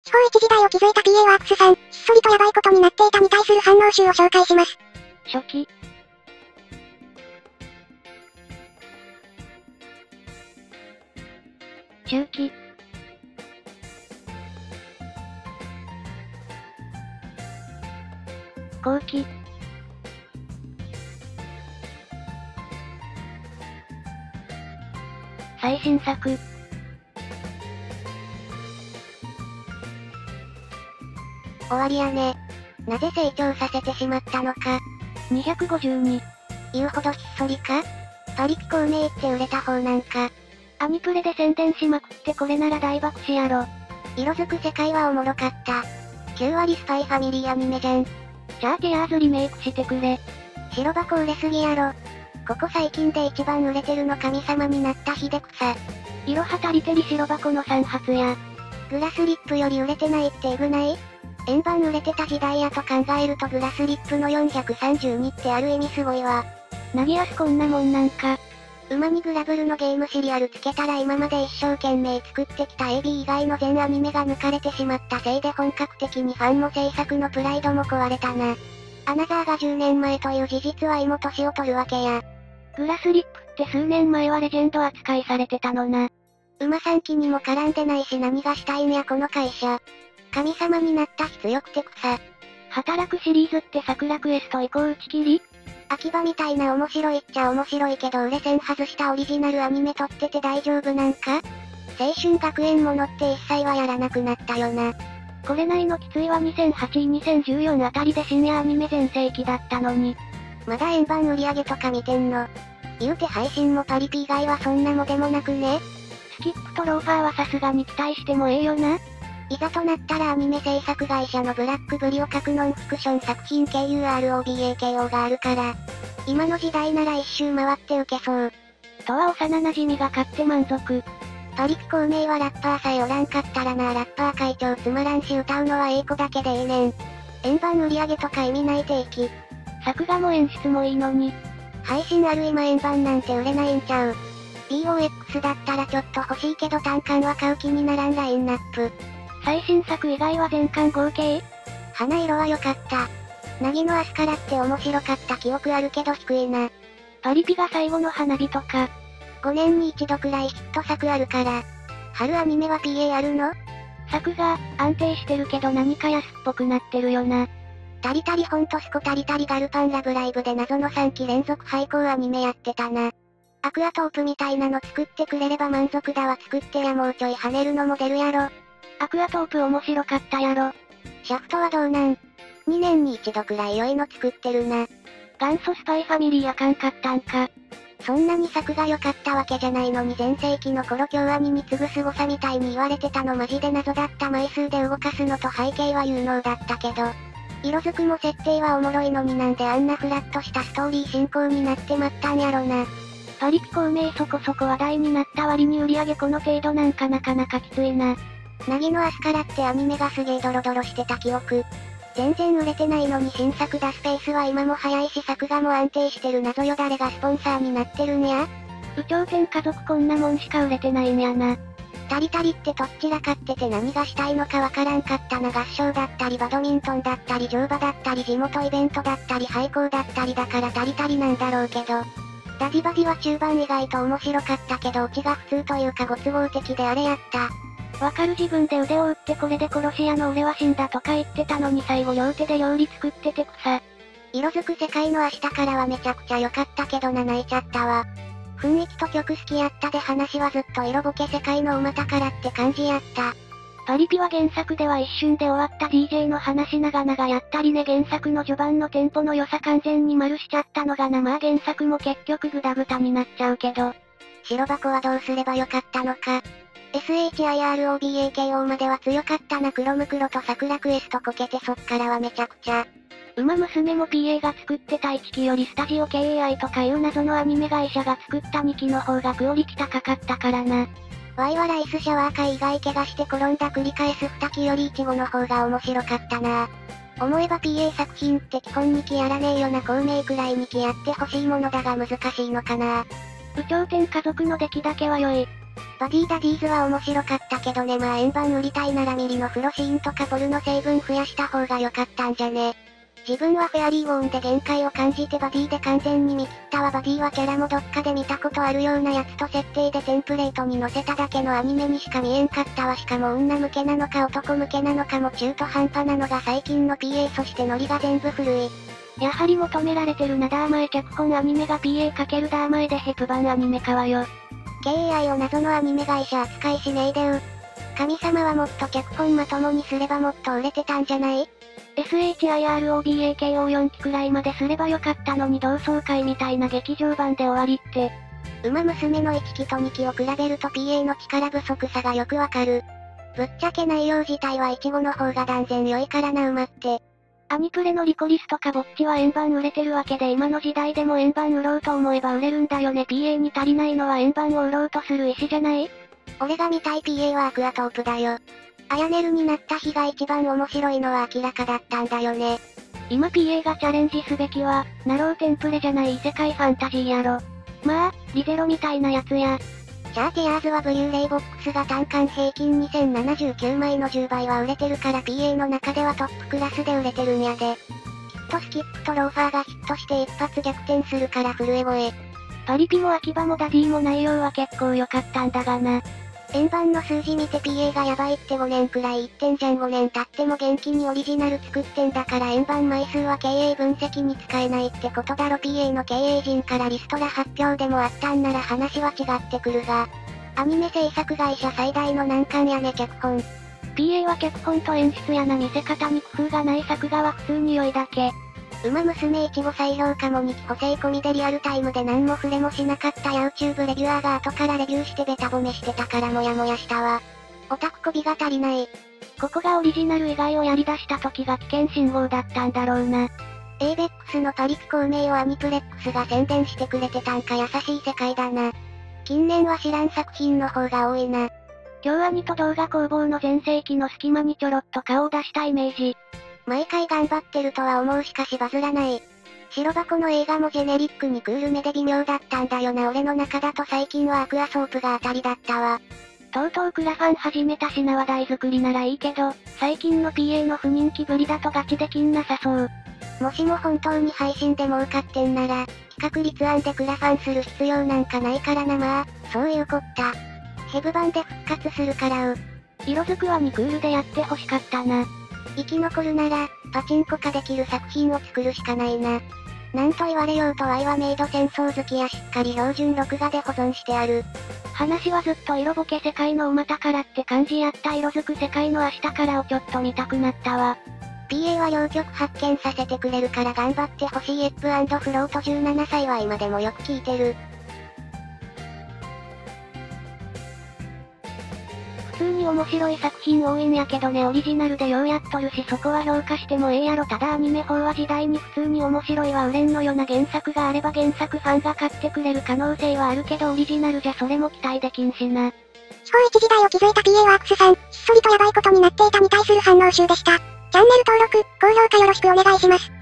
地方一時代を築いた PA ワークスさん、ひっそりとヤバいことになっていたに対する反応集を紹介します。 初期。中期。後期。最新作。 終わりやね。なぜ成長させてしまったのか。 252。 言うほどひっそりか？パリピ孔明って売れた方なんか。 アニプレで宣伝しまくってこれなら大爆死やろ。 色づく世界はおもろかった。9割スパイファミリーアニメじゃん。 じゃあティアーズリメイクしてくれ。 白箱売れすぎやろ。ここ最近で一番売れてるの神様になった秀草。 いろはたりてり白箱の3発や。 グラスリップより売れてないってエグない？円盤売れてた時代やと考えるとグラスリップの432ってある意味すごいわ。 なぎやすこんなもんなんか。 馬にグラブルのゲームシリアルつけたら今まで一生懸命作ってきた AB 以外の全アニメが抜かれてしまったせいで本格的にファンも制作のプライドも壊れたな。アナザーが10年前という事実は芋年を取るわけや。 グラスリップって数年前はレジェンド扱いされてたのな。 馬3期にも絡んでないし何がしたいんやこの会社。神様になった必要くて草。 働くシリーズって桜クエスト打ち切り？ 秋葉みたいな面白いっちゃ面白いけど売れ線外したオリジナルアニメ撮ってて大丈夫なんか？青春学園ものって一切はやらなくなったよな。 これないのきついは2008、2014あたりで深夜アニメ全盛期だったのに。 まだ円盤売り上げとか見てんの？言うて配信もパリピ以外はそんなもでもなくね？ スキップとローファーはさすがに期待してもええよな。 いざとなったらアニメ制作会社のブラックブリを書くノンフィクション作品 KUROBAKO があるから。今の時代なら一周回って受けそう。 とは幼馴染が買って満足。 パリピ孔明はラッパーさえおらんかったらなラッパー会長つまらんし歌うのは英子だけでええねん。円盤売り上げとか意味ない定期。 作画も演出もいいのに。 配信ある今円盤なんて売れないんちゃう。POX だったらちょっと欲しいけど単館は買う気にならんラインナップ。 最新作以外は全巻合計？ 花色は良かった。なぎのアスカラって面白かった記憶あるけど低いな。 パリピが最後の花火とか。 5年に一度くらいヒット作あるから。春アニメは PA あるの？ 作画、安定してるけど何か安っぽくなってるよな。 タリタリホントスコタリタリガルパンラブライブで謎の3期連続廃校アニメやってたな。アクアトープみたいなの作ってくれれば満足だわ作ってやもうちょい跳ねるのも出るやろ。 アクアトープ面白かったやろ。 シャフトはどうなん？ 2 年に一度くらい良いの作ってるな。 元祖スパイファミリーあかんかったんか。 そんなに作が良かったわけじゃないのに全盛期の頃京アニに次ぐ凄さみたいに言われてたのマジで謎だった枚数で動かすのと背景は有能だったけど。色づくも設定はおもろいのになんであんなフラッとしたストーリー進行になってまったんやろな。 パリピ孔明そこそこ話題になった割に売り上げこの程度なんかなかなかきついな。 なぎのアスカラってアニメがすげードロドロしてた記憶。全然売れてないのに新作出すペースは今も早いし作画も安定してる謎よ誰がスポンサーになってるんや？ 有頂天家族こんなもんしか売れてないんやな。 タリタリってとっちらかってて何がしたいのかわからんかったな合唱だったりバドミントンだったり乗馬だったり地元イベントだったり廃校だったりだからタリタリなんだろうけど。ダジバジは中盤意外と面白かったけどオチが普通というかご都合的であれやった。 わかる自分で腕を打ってこれで殺し屋の俺は死んだとか言ってたのに最後両手で料理作ってて草。 色づく世界の明日からはめちゃくちゃ良かったけどな泣いちゃったわ。雰囲気と曲好きやったで話はずっと色ボケ世界のお股からって感じやった。 パリピは原作では一瞬で終わった DJ の話長々やったりね原作の序盤のテンポの良さ完全に丸しちゃったのがなまあ原作も結局グダグダになっちゃうけど。 白箱はどうすればよかったのか。SHIROBAKO までは強かったなクロムクロと桜クエストこけてそっからはめちゃくちゃ。 馬娘も PA が作ってた1期よりスタジオ KAI とかいう謎のアニメ会社が作った2期の方がクオリティ高かったからな。 ワイはライスシャワー界以外怪我して転んだ繰り返す2期よりイチゴの方が面白かったな。思えば PA 作品って基本2期やらねえよな孔明くらい2期やってほしいものだが難しいのかな。 有頂天家族の出来だけは良い。 バディダディーズは面白かったけどね、まあ円盤売りたいならミリの風呂シーンとかポルノ成分増やした方が良かったんじゃね。自分はフェアリーウォーンで限界を感じてバディで完全に見切ったわ。バディはキャラもどっかで見たことあるようなやつと設定でテンプレートに載せただけのアニメにしか見えんかったわ。しかも女向けなのか男向けなのかも中途半端なのが最近の PA、 そしてノリが全部古い。 やはり求められてるな。ダーマエ脚本アニメが PA× ダーマエでヘプ版アニメ化はよ。 KAI を謎のアニメ会社扱いしねえでう。神様はもっと脚本まともにすればもっと売れてたんじゃない？ SHIROBAKO4 期くらいまですればよかったのに同窓会みたいな劇場版で終わりって。 馬娘の1期と2期を比べると PA の力不足さがよくわかる。ぶっちゃけ内容自体はイチゴの方が断然良いからな馬って。 アニプレのリコリスとかぼっちは円盤売れてるわけで今の時代でも円盤売ろうと思えば売れるんだよね。PA に足りないのは円盤を売ろうとする意思じゃない？ 俺が見たい PA はアクアトープだよ。アヤネルになった日が一番面白いのは明らかだったんだよね。 今 PA がチャレンジすべきは、ナローテンプレじゃない異世界ファンタジーやろ。まあ、リゼロみたいなやつや。 じゃあティアーズはブリューレイボックスが単館平均2079枚の10倍は売れてるから PA の中ではトップクラスで売れてるんやで。きっとスキップとローファーがヒットして一発逆転するから震え声。 パリピも秋葉もダディも内容は結構良かったんだがな。 円盤の数字見て PA がやばいって5年くらい言ってんじゃん。5年経っても元気にオリジナル作ってんだから円盤枚数は経営分析に使えないってことだろ。 PA の経営陣からリストラ発表でもあったんなら話は違ってくるが。アニメ制作会社最大の難関やね脚本。 PA は脚本と演出やな見せ方に工夫がない作画は普通に良いだけ。 馬娘いちご再評価も2期補正込みでリアルタイムで何も触れもしなかった YouTube レビュアーが後からレビューしてベタ褒めしてたからモヤモヤしたわ。オタクこびが足りない。 ここがオリジナル以外をやり出した時が危険信号だったんだろうな。 ABEX のパリピ孔明をアニプレックスが宣伝してくれてたんか優しい世界だな。近年は知らん作品の方が多いな。 京アニと動画工房の全盛期の隙間にちょろっと顔を出したイメージ。 毎回頑張ってるとは思うしかしバズらない。白箱の映画もジェネリックにクールめで微妙だったんだよな。俺の中だと最近はアクアソープが当たりだったわ。 とうとうクラファン始めたしな話題作りならいいけど、最近の PA の不人気ぶりだとガチできんなさそう。 もしも本当に配信で儲かってんなら、企画立案でクラファンする必要なんかないからな。まあ、そういうこった。ヘブ版で復活するから色づくはにクールでやってほしかったな。 生き残るなら、パチンコ化できる作品を作るしかないな。なんと言われようと愛はメイド戦争好きやしっかり標準録画で保存してある。 話はずっと色ボケ世界の馬宝って感じやった色づく世界の明日からをちょっと見たくなったわ。 PA は両極発見させてくれるから頑張ってほしい。エップ&フロート17歳は今でもよく聞いてる。 普通に面白い作品多いんやけどね。オリジナルでようやっとるしそこは評価してもええやろ。ただアニメ法は時代に普通に面白いは売れんのよな。原作があれば原作ファンが買ってくれる可能性はあるけどオリジナルじゃそれも期待できんしな。 非行一時代を築いた PA ワークスさん、ひっそりとヤバいことになっていたに対する反応集でした。チャンネル登録、高評価よろしくお願いします。